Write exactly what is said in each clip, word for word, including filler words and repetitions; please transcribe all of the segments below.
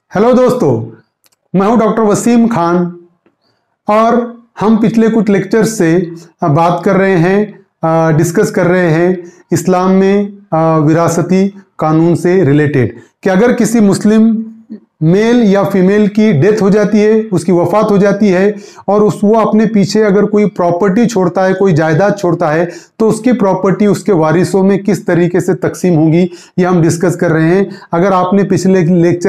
Hello दोस्तों, मैं हूं डॉक्टर वसीम खान और हम पिछले कुछ लेक्चर्स से बात कर रहे हैं, डिस्कस कर रहे हैं इस्लाम में विरासती कानून से रिलेटेड कि अगर किसी मुस्लिम मेल या फीमेल की डेथ हो जाती है, उसकी वफात हो जाती है और उस वो अपने पीछे अगर कोई प्रॉपर्टी छोड़ता है, कोई जायदाद छोड़ता है, तो उसकी प्रॉपर्टी उसके वारिसों में किस तरीके से तकसीम होगी, ये हम डिस्कस कर रहे हैं। अगर आपने पिछले लेक्चर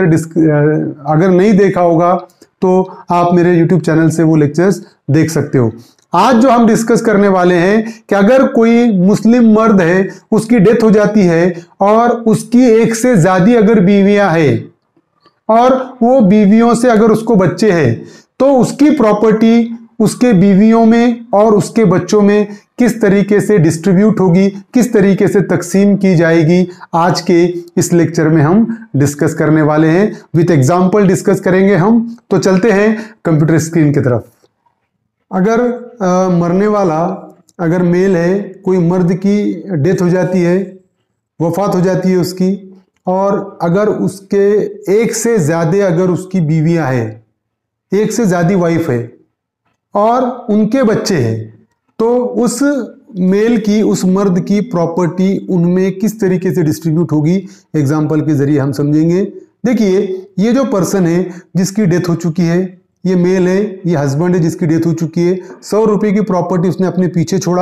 अगर नहीं देखा होगा तो आप मेरे यूट्यूब चैनल से वो लेक्चर्स देख सकते हो। आज जो हम डिस्कस करने वाले हैं कि अगर कोई मुस्लिम मर्द है, उसकी डेथ हो जाती है और उसकी एक से ज्यादा अगर बीवियां हैं और वो बीवियों से अगर उसको बच्चे हैं, तो उसकी प्रॉपर्टी उसके बीवियों में और उसके बच्चों में किस तरीके से डिस्ट्रीब्यूट होगी, किस तरीके से तकसीम की जाएगी, आज के इस लेक्चर में हम डिस्कस करने वाले हैं। विथ एग्जांपल डिस्कस करेंगे हम। तो चलते हैं कंप्यूटर स्क्रीन की तरफ। अगर आ, मरने वाला अगर मेल है, कोई मर्द की डेथ हो जाती है, वफात हो जाती है उसकी, और अगर उसके एक से ज्यादा अगर उसकी बीवियां हैं, एक से ज्यादा वाइफ है और उनके बच्चे हैं, तो उस मेल की, उस मर्द की प्रॉपर्टी उनमें किस तरीके से डिस्ट्रीब्यूट होगी, एग्जाम्पल के जरिए हम समझेंगे। देखिए, ये जो पर्सन है जिसकी डेथ हो चुकी है, ये मेल है, ये हस्बैंड है जिसकी डेथ हो चुकी है, सौ रुपए की प्रॉपर्टी उसने अपने पीछे छोड़ा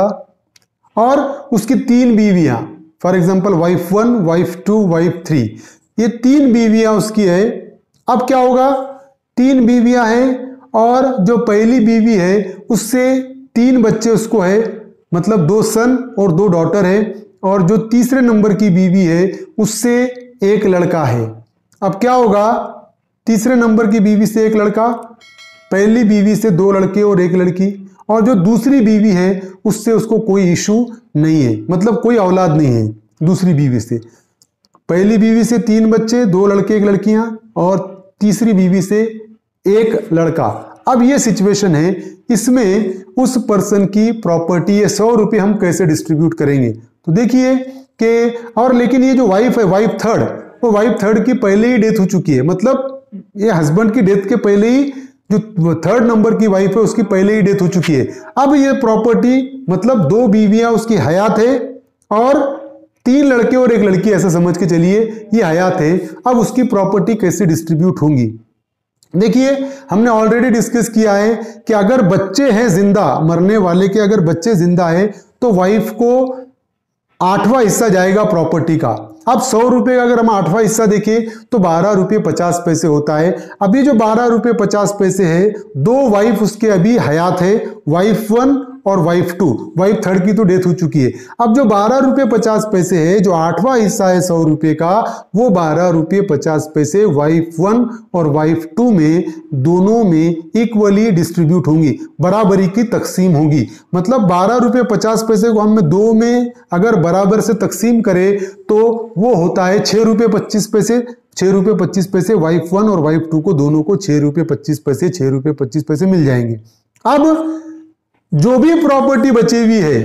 और उसकी तीन बीवियां, for example wife one, wife two, wife three, ये तीन बीवियां उसकी है। अब क्या होगा, तीन बीवियां हैं और जो पहली बीवी है उससे तीन बच्चे उसको है, मतलब दो सन और दो डॉटर है, और जो तीसरे नंबर की बीवी है उससे एक लड़का है। अब क्या होगा, तीसरे नंबर की बीवी से एक लड़का, पहली बीवी से दो लड़के और एक लड़की, और जो दूसरी बीवी है उससे उसको कोई इशू नहीं है, मतलब कोई औलाद नहीं है दूसरी बीवी से। पहली बीवी से तीन बच्चे, दो लड़के एक लड़कियां, और तीसरी बीवी से एक लड़का। अब ये सिचुएशन है, इसमें उस पर्सन की प्रॉपर्टी ये सौ रुपये हम कैसे डिस्ट्रीब्यूट करेंगे। तो देखिए कि, और लेकिन ये जो वाइफ है, वाइफ थर्ड, वो वाइफ थर्ड की पहले ही डेथ हो चुकी है, मतलब ये हस्बैंड की डेथ के पहले ही जो थर्ड नंबर की वाइफ है उसकी पहले ही डेथ हो चुकी है। अब ये प्रॉपर्टी, मतलब दो बीवियां उसकी हयात है और तीन लड़के और एक लड़की, ऐसा समझ के चलिए ये हयात है। अब उसकी प्रॉपर्टी कैसे डिस्ट्रीब्यूट होंगी। देखिए, हमने ऑलरेडी डिस्कस किया है कि अगर बच्चे हैं जिंदा, मरने वाले के अगर बच्चे जिंदा है तो वाइफ को आठवां हिस्सा जाएगा प्रॉपर्टी का। अब सौ रुपए का अगर हम आठवां हिस्सा देखें तो बारह रुपये पचास पैसे होता है। अभी जो बारह रुपये पचास पैसे है, दो वाइफ उसके अभी हयात है, वाइफ वन और वाइफ टू, वाइफ थर्ड की तो डेथ हो चुकी है। अब जो बारह रुपये पचास पैसे है, जो आठवां हिस्सा है सौ रुपये का, वो बारह रुपये पचास पैसे वाइफ वन और वाइफ टू में दोनों में इक्वली डिस्ट्रीब्यूट होंगी, बराबरी की तकसीम होगी। मतलब बारह रुपये पचास पैसे को हम दो में अगर बराबर से तकसीम करें तो वो होता है छह रुपये पच्चीस पैसे। छह रुपये पच्चीस पैसे वाइफ वन और वाइफ टू को, दोनों को छह रुपये पच्चीस पैसे छह रुपये पच्चीस पैसे मिल जाएंगे। अब जो भी प्रॉपर्टी बची हुई है,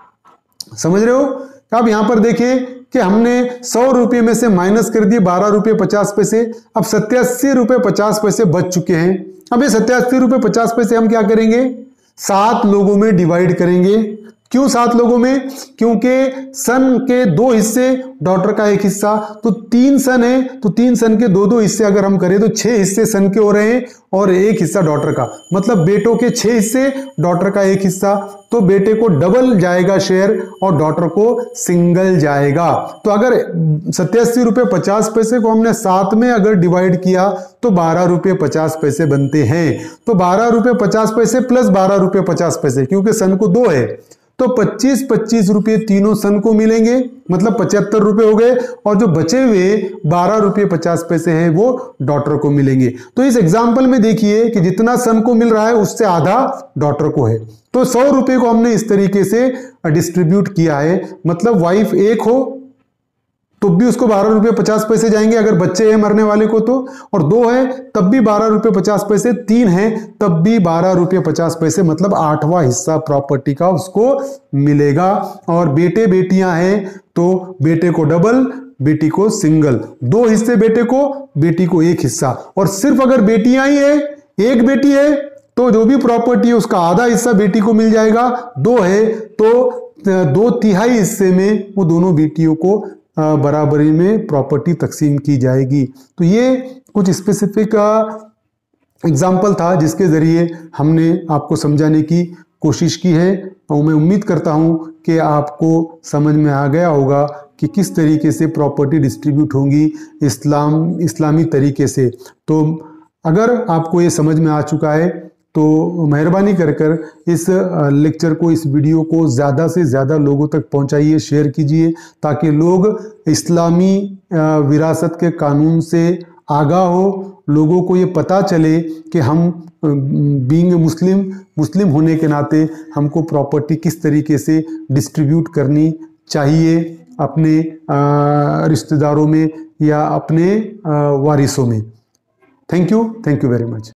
समझ रहे हो, अब यहां पर देखिए कि हमने सौ रुपये में से माइनस कर दिए बारह रुपये पचास पैसे। अब सत्यासी रुपये पचास पैसे बच चुके हैं। अब ये सत्यासी रुपये पचास पैसे हम क्या करेंगे, सात लोगों में डिवाइड करेंगे। क्यों सात लोगों में, क्योंकि सन के दो हिस्से, डॉटर का एक हिस्सा, तो तीन सन है, तो तीन सन के दो दो हिस्से अगर हम करें तो छह हिस्से सन के हो रहे हैं और एक हिस्सा डॉटर का, मतलब बेटों के छह हिस्से, डॉटर का एक हिस्सा। तो बेटे को डबल जाएगा शेयर और डॉटर को सिंगल जाएगा। तो अगर सत्यासी रुपये पचास पैसे को हमने सात में अगर डिवाइड किया तो बारह रुपये पचास पैसे बनते हैं। तो बारह रुपये पचास पैसे प्लस बारह रुपये पचास पैसे, क्योंकि सन को दो है, तो पच्चीस पच्चीस रुपये तीनों सन को मिलेंगे, मतलब पचहत्तर रुपये हो गए, और जो बचे हुए बारह रुपये पचास पैसे हैं वो डॉटर को मिलेंगे। तो इस एग्जाम्पल में देखिए कि जितना सन को मिल रहा है उससे आधा डॉटर को है। तो सौ रुपये को हमने इस तरीके से डिस्ट्रीब्यूट किया है, मतलब वाइफ एक हो तो भी उसको बारह रुपये पचास पैसे जाएंगे अगर बच्चे हैं मरने वाले को तो, और दो है तब भी बारह रुपये पचास पैसे, तीन है तब भी बारह रुपये पचास पैसे, मतलब आठवां हिस्सा प्रॉपर्टी का उसको मिलेगा। और बेटे बेटियां हैं तो बेटे को डबल, बेटी को सिंगल, दो हिस्से बेटे को, बेटी को एक हिस्सा। और सिर्फ अगर बेटियां ही है, एक बेटी है तो जो भी प्रॉपर्टी है उसका आधा हिस्सा बेटी को मिल जाएगा, दो है तो दो तिहाई हिस्से में वो दोनों बेटियों को बराबरी में प्रॉपर्टी तकसीम की जाएगी। तो ये कुछ स्पेसिफिक एग्जाम्पल था जिसके ज़रिए हमने आपको समझाने की कोशिश की है, और मैं उम्मीद करता हूं कि आपको समझ में आ गया होगा कि किस तरीके से प्रॉपर्टी डिस्ट्रीब्यूट होगी इस्लाम इस्लामी तरीके से। तो अगर आपको ये समझ में आ चुका है तो मेहरबानी कर कर इस लेक्चर को, इस वीडियो को ज़्यादा से ज़्यादा लोगों तक पहुंचाइए, शेयर कीजिए, ताकि लोग इस्लामी विरासत के कानून से आगाह हो, लोगों को ये पता चले कि हम बीइंग मुस्लिम मुस्लिम होने के नाते हमको प्रॉपर्टी किस तरीके से डिस्ट्रीब्यूट करनी चाहिए अपने रिश्तेदारों में या अपने वारिसों में। Thank you, thank you very much.